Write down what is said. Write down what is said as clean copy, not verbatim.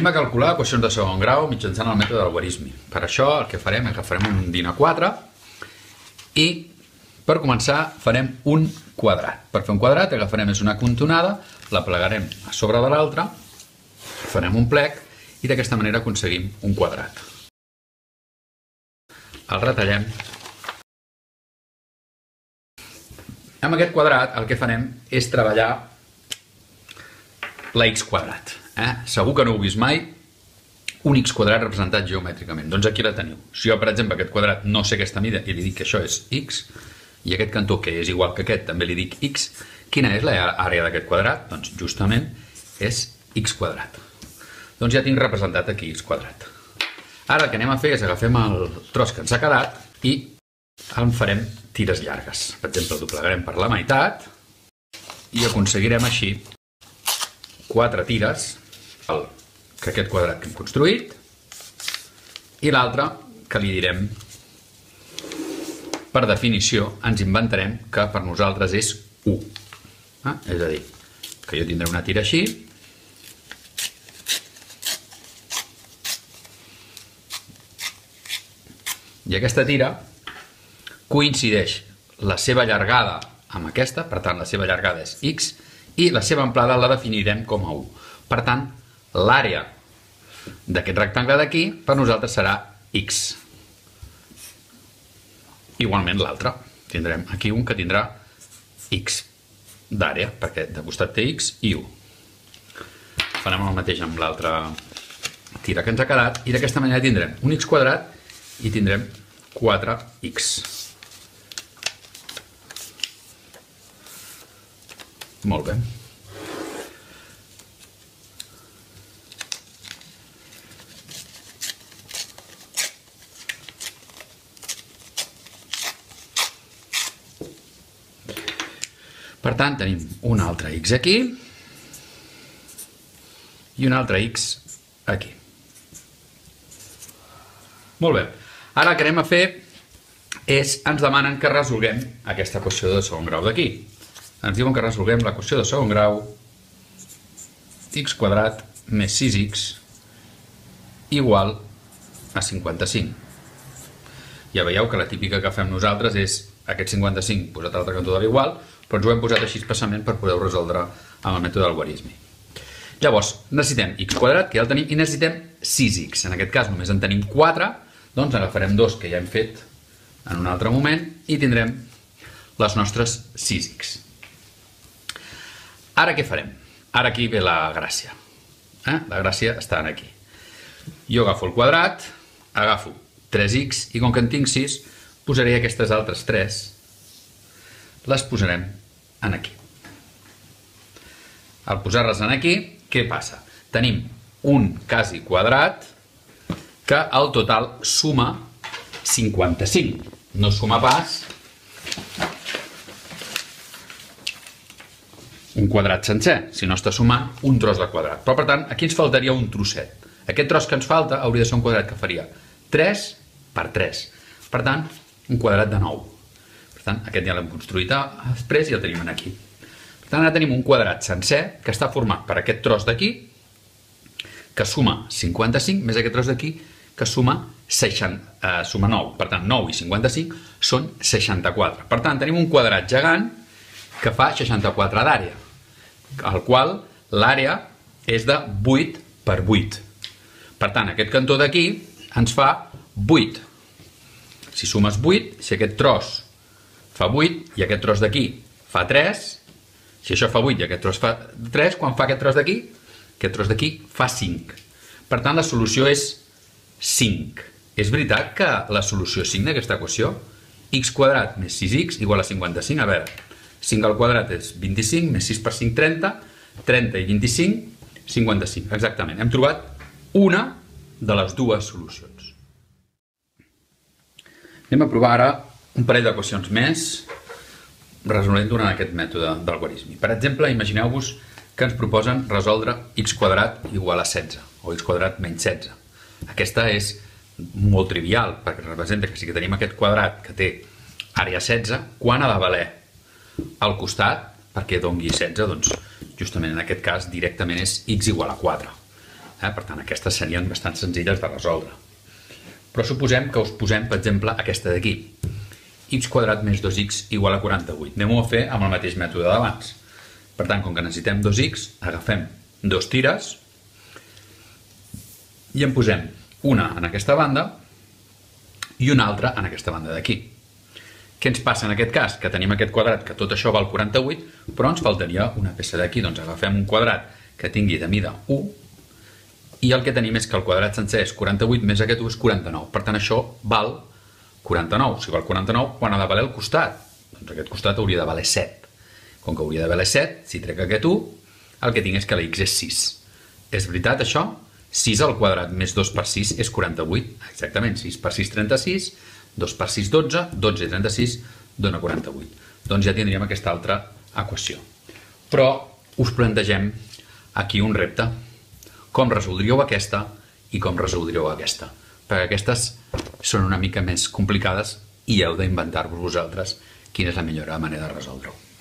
Anem a calcular equacions de segon grau mitjançant el mètode del logaritme. Per això el que farem és que farem un din A4 i per començar farem un quadrat. Per fer un quadrat agafarem una cantonada, la plegarem a sobre de l'altra, farem un plec i d'aquesta manera aconseguim un quadrat. El retallem. Amb aquest quadrat el que farem és treballar la x quadrat. Segur que no ho heu vist mai, un x quadrat representat geomètricament. Doncs aquí la teniu. Si jo, per exemple, aquest quadrat no sé aquesta mida i li dic que això és x, i aquest cantó, que és igual que aquest, també li dic x, quina és l'àrea d'aquest quadrat? Doncs justament és x quadrat. Doncs ja tinc representat aquí x quadrat. Ara el que anem a fer és agafem el tros que ens ha quedat i en farem tires llargues. Per exemple, el doblegarem per la meitat i aconseguirem així 4 tires, que aquest quadrat que hem construït, i l'altre que li direm, per definició, ens inventarem que per nosaltres és 1. És a dir, que jo tindré una tira així, i aquesta tira coincideix la seva llargada amb aquesta, per tant la seva llargada és x, i la seva amplada la definirem com a 1. Per tant, l'àrea d'aquest rectangle d'aquí per nosaltres serà x. Igualment l'altre. Tindrem aquí un que tindrà x d'àrea, perquè de costat té x i 1. Farem el mateix amb l'altra tira que ens ha quedat i d'aquesta manera tindrem un x quadrat i tindrem 4x. Molt bé. Per tant, tenim un altre x aquí i un altre x aquí. Molt bé. Ara el que anem a fer és, ens demanen que resolguem aquesta equació de segon grau d'aquí. Ens diuen que resolguem l'equació de segon grau x quadrat més 6x igual a 55. Ja veieu que la típica que fem nosaltres és aquest 55 posat a l'altre cantó de l'igual, però ens ho hem posat així especialment per poder-ho resoldre amb el mètode del logaritme. Llavors, necessitem x quadrat, que ja el tenim, i necessitem 6x. En aquest cas només en tenim 4, doncs agafarem 2 que ja hem fet en un altre moment i tindrem les nostres 6x. Ara què farem? Ara aquí ve la gràcia. La gràcia està aquí. Jo agafo el quadrat, agafo 3x i com que en tinc 6, posaré aquestes altres 3, les posarem aquí. Al posar-les aquí, què passa? Tenim un quasi quadrat que al total suma 55. No suma pas un quadrat sencer, sinó està sumant un tros de quadrat. Però, per tant, aquí ens faltaria un trosset. Aquest tros que ens falta hauria de ser un quadrat que faria 3 per 3. Per tant, un quadrat de 9. Per tant, aquest ja l'hem construït després i el tenim aquí. Per tant, ara tenim un quadrat sencer que està format per aquest tros d'aquí, que suma 55, més aquest tros d'aquí, que suma 9. Per tant, 9 i 55 són 64. Per tant, tenim un quadrat gegant que fa 64 d'àrea, el qual l'àrea és de 8 per 8. Per tant, aquest cantó d'aquí ens fa 8. Si sumes 8, si aquest tros fa 8 i aquest tros d'aquí fa 3, si això fa 8 i aquest tros fa 3, quan fa aquest tros d'aquí? Aquest tros d'aquí fa 5. Per tant, la solució és 5. És veritat que la solució és 5 d'aquesta equació? X quadrat més 6x igual a 55. A veure, 5 al quadrat és 25, més 6 per 5, 30. 30 i 25, 55. Exactament. Hem trobat una de les dues solucions. Anem a provar ara un parell d'equacions més resolent durant aquest mètode del logaritme. Per exemple, imagineu-vos que ens proposen resoldre x quadrat igual a 16 o x quadrat menys 16. Aquesta és molt trivial perquè representa que si tenim aquest quadrat que té àrea 16, quan ha de valer al costat perquè doni 16? Doncs justament en aquest cas directament és x igual a 4. Per tant, aquestes serien bastant senzilles de resoldre. Però suposem que us posem, per exemple, aquesta d'aquí. X quadrat més 2x igual a 48. Anem-ho a fer amb el mateix mètode d'abans. Per tant, com que necessitem 2x, agafem 2 tires i en posem una en aquesta banda i una altra en aquesta banda d'aquí. Què ens passa en aquest cas? Que tenim aquest quadrat, que tot això val 48, però ens faltaria una peça d'aquí. Doncs agafem un quadrat que tingui de mida 1 i el que tenim és que el quadrat sencer és 48 més aquest 1 és 49. Per tant, això val 49. Si val 49, quan ha de valer el costat? Doncs aquest costat hauria de valer 7. Com que hauria de valer 7, si trec aquest 1, el que tinc és que la x és 6. És veritat, això? 6 al quadrat més 2 per 6 és 48. Exactament, 6 per 6, 36, 2 per 6, 12, 12 i 36 dona 48. Doncs ja tindríem aquesta altra equació. Però us plantegem aquí un repte. Com resoldríeu aquesta i com resoldríeu aquesta? Perquè aquestes són una mica més complicades i heu d'inventar-vos vosaltres quina és la millor manera de resoldre-ho.